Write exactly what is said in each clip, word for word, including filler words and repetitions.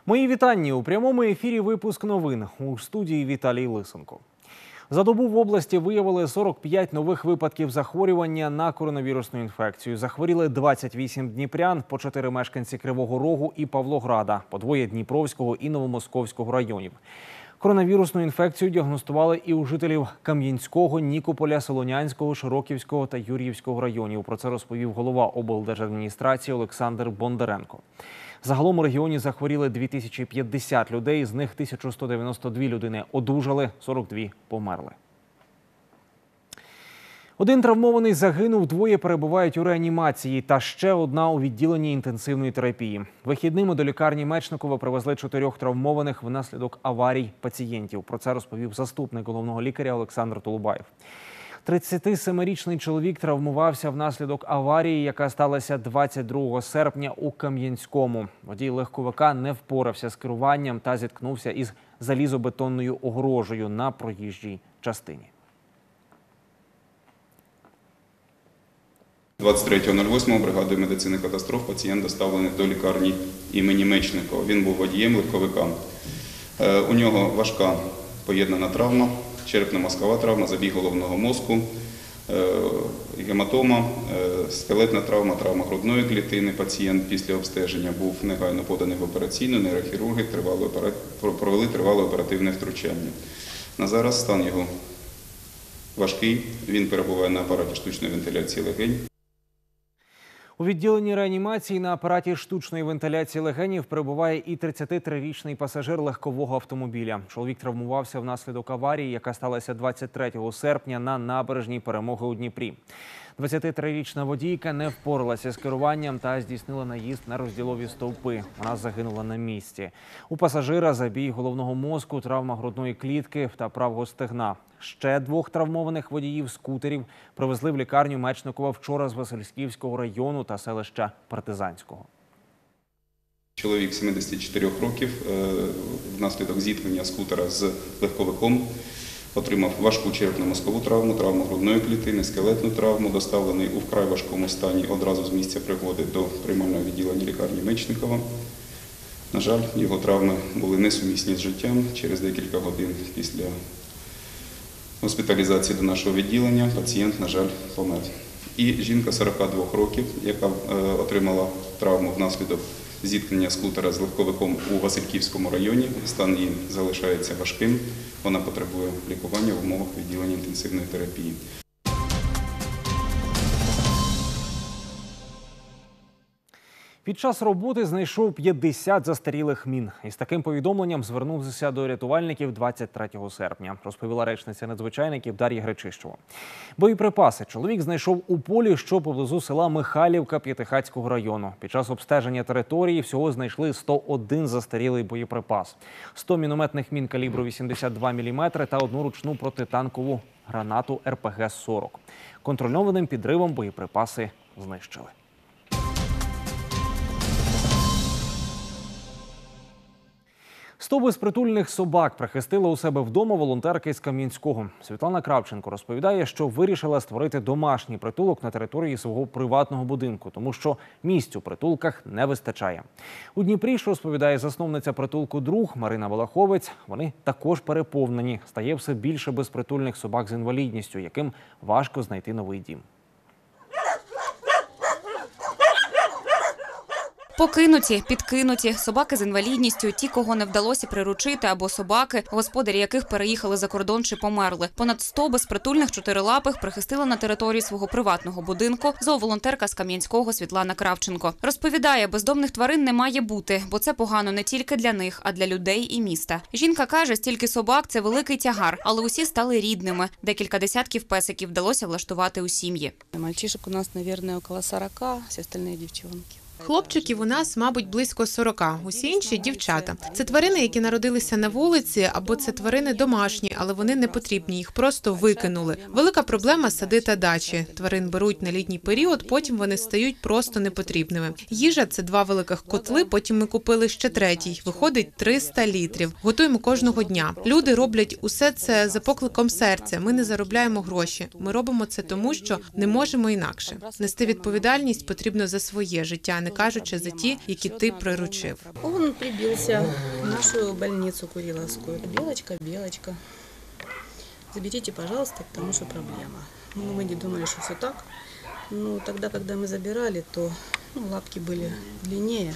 Мої вітання. У прямому ефірі випуск новин. У студії Віталій Лисенко. За добу в області виявили сорок п'ять нових випадків захворювання на коронавірусну інфекцію. Захворіли двадцять вісім дніпрян, по чотири мешканці Кривого Рогу і Павлограда, по двоє Дніпровського і Новомосковського районів. Коронавірусну інфекцію діагностували і у жителів Кам'янського, Нікополя, Солонянського, Широківського та Юр'ївського районів. Про це розповів голова облдержадміністрації Олександр Бондаренко. Загалом у регіоні захворіли дві тисячі п'ятдесят людей, з них тисяча сто дев'яносто дві людини одужали, сорок дві померли. Один травмований загинув, двоє перебувають у реанімації та ще одна у відділенні інтенсивної терапії. Вихідними до лікарні Мечникова привезли чотирьох травмованих внаслідок аварій пацієнтів. Про це розповів заступник головного лікаря Олександр Толубаєв. тридцятисемирічний чоловік травмувався внаслідок аварії, яка сталася двадцять другого серпня у Кам'янському. Водій легковика не впорався з керуванням та зіткнувся із залізобетонною огорожею на проїжджій частині. двадцять третього лютого бригадою медицини катастроф пацієнт доставлений до лікарні імені Мечникова. Він був водієм легковика. У нього важка поєднана травма, черепно-мозкова травма, забіг головного мозку, гематома, скелетна травма, травма грудної клітини. Пацієнт після обстеження був негайно поданий в операційну, нейрохірурги провели тривале оперативне втручання. На зараз стан його важкий, він перебуває на апараті штучної вентиляції легень. У відділенні реанімації на апараті штучної вентиляції легенів перебуває і тридцятитрирічний пасажир легкового автомобіля. Чоловік травмувався внаслідок аварії, яка сталася двадцять третього серпня на набережній Перемоги у Дніпрі. двадцятитрирічна водійка не впоралася з керуванням та здійснила наїзд на розділові стовпи. Вона загинула на місці. У пасажира забій головного мозку, травма грудної клітки та правого стегна. Ще двох травмованих водіїв скутерів привезли в лікарню Мечникова вчора з Васильківського району та селища Партизанського. Чоловік сімдесят чотири років внаслідок зіткнення скутера з легковиком отримав важку черепно-мозкову травму, травму грудної клітини, скелетну травму, доставлений у вкрай важкому стані одразу з місця пригоди до приймального відділення лікарні Мечникова. На жаль, його травми були несумісні з життям. Через декілька годин після госпіталізації до нашого відділення пацієнт, на жаль, помер. І жінка сорока двох років, яка отримала травму внаслідок зіткнення скутера з легковиком у Васильківському районі. Стан її залишається важким. Вона потребує лікування в умовах відділення інтенсивної терапії. Під час роботи знайшов п'ятдесят застарілих мін. Із таким повідомленням звернувся до рятувальників двадцять третього серпня, розповіла речниця надзвичайників Дар'я Гречищева. Боєприпаси чоловік знайшов у полі, що поблизу села Михайлівка П'ятихатського району. Під час обстеження території всього знайшли сто один застарілий боєприпас, сто мінометних мін калібру вісімдесят два міліметри та одну ручну протитанкову гранату ер пе ге сорок. Контрольованим підривом боєприпаси знищили. Сто безпритульних собак прихистила у себе вдома волонтерка з Кам'янського. Світлана Кравченко розповідає, що вирішила створити домашній притулок на території свого приватного будинку, тому що місць у притулках не вистачає. У Дніпрі, що розповідає засновниця притулку «Друг» Марина Балаховець, вони також переповнені. Стає все більше безпритульних собак з інвалідністю, яким важко знайти новий дім. Покинуті, підкинуті, собаки з інвалідністю, ті, кого не вдалося приручити, або собаки, господарі яких переїхали за кордон чи померли. Понад сто безпритульних чотирилапих прихистила на території свого приватного будинку зооволонтерка з Кам'янського Світлана Кравченко. Розповідає, бездомних тварин не має бути, бо це погано не тільки для них, а для людей і міста. Жінка каже, стільки собак – це великий тягар, але усі стали рідними. Декілька десятків песиків вдалося влаштувати у сім'ї. Мальчишок у нас, мабуть, около сорока, всі остальні дівчинки. Хлопчиків у нас, мабуть, близько сорока, усі інші – дівчата. Це тварини, які народилися на вулиці, або це тварини домашні, але вони не потрібні, їх просто викинули. Велика проблема – сади та дачі. Тварин беруть на літній період, потім вони стають просто непотрібними. Їжа – це два великих котли, потім ми купили ще третій. Виходить триста літрів. Готуємо кожного дня. Люди роблять усе це за покликом серця. Ми не заробляємо гроші. Ми робимо це тому, що не можемо інакше. Нести відповідальність потрібно за своє життя, не кажучи за ті, які ти приручив. Он прибился в нашу больницу Куриловскую. Белочка, Белочка. Заберите, пожалуйста, потому что проблема. Ну, мы не думали, что все так. Ну, тогда, когда мы забирали, то ну, лапки были длиннее.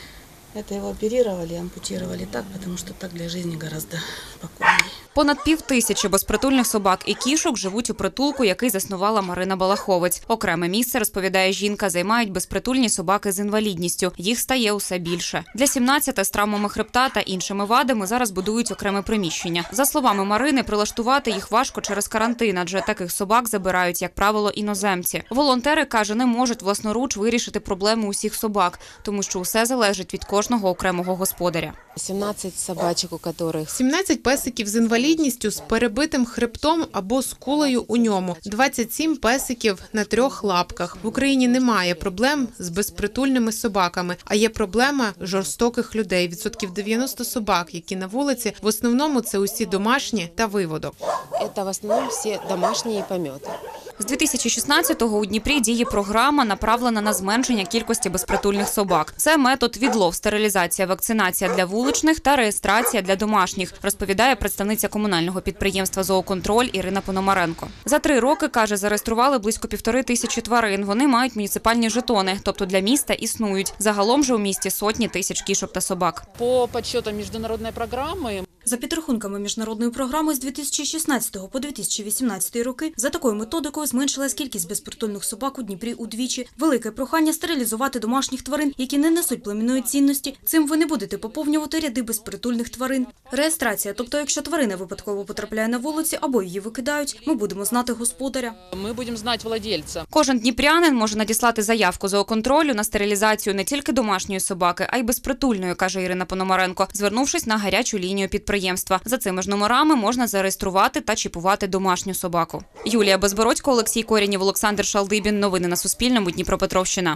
Это его оперировали, ампутировали так, потому что так для жизни гораздо спокойнее. Понад пів тисячі безпритульних собак і кішок живуть у притулку, який заснувала Марина Балаховець. Окреме місце, розповідає жінка, займають безпритульні собаки з інвалідністю. Їх стає усе більше. Для сімнадцяти з травмами хребта та іншими вадами зараз будують окреме приміщення. За словами Марини, прилаштувати їх важко через карантин, адже таких собак забирають, як правило, іноземці. Волонтери, каже, не можуть власноруч вирішити проблему усіх собак, тому що усе залежить від кожного окремого господаря. сімнадцять собачок, у которых сімнадцять песиків з інвалідністю з перебитим хребтом або з кулею у ньому. двадцять сім песиків на трьох лапках. В Україні немає проблем з безпритульними собаками, а є проблема жорстоких людей. Відсотків дев'яносто собак, які на вулиці, в основному це усі домашні та виводок. это в основном все домашние и пометы. З дві тисячі шістнадцятого у Дніпрі діє програма, направлена на зменшення кількості безпритульних собак. Це метод відлов, стерилізація, вакцинація для вуличних та реєстрація для домашніх, розповідає представниця комунального підприємства «Зооконтроль» Ірина Пономаренко. За три роки, каже, зареєстрували близько півтори тисячі тварин. Вони мають муніципальні жетони, тобто для міста існують. Загалом же у місті сотні тисяч кішок та собак. По подсчетам международной программы, За підрахунками міжнародної програми з дві тисячі шістнадцятого по дві тисячі вісімнадцятий роки за такою методикою зменшилась кількість безпритульних собак у Дніпрі удвічі. Велике прохання стерилізувати домашніх тварин, які не несуть племінної цінності. Цим ви не будете поповнювати ряди безпритульних тварин. Реєстрація, тобто якщо тварина випадково потрапляє на вулиці або її викидають, ми будемо знати господаря. мы будем знать владельца. Кожен дніпрянин може надіслати заявку зооконтролю на стерилізацію не тільки домашньої собаки, а й безпритульної, каже Ірина Пономаренко, звернувшись на гарячу лінію підприємства. За цими ж номерами можна зареєструвати та чіпувати домашню собаку. Юлія Безбородько, Олексій Корінєв, Олександр Шалдибін. Новини на Суспільному. Дніпропетровщина.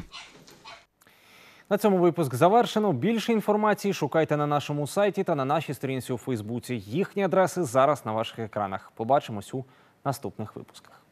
На цьому випуск завершено. Більше інформації шукайте на нашому сайті та на нашій сторінці у Фейсбуці. Їхні адреси зараз на ваших екранах. Побачимось у наступних випусках.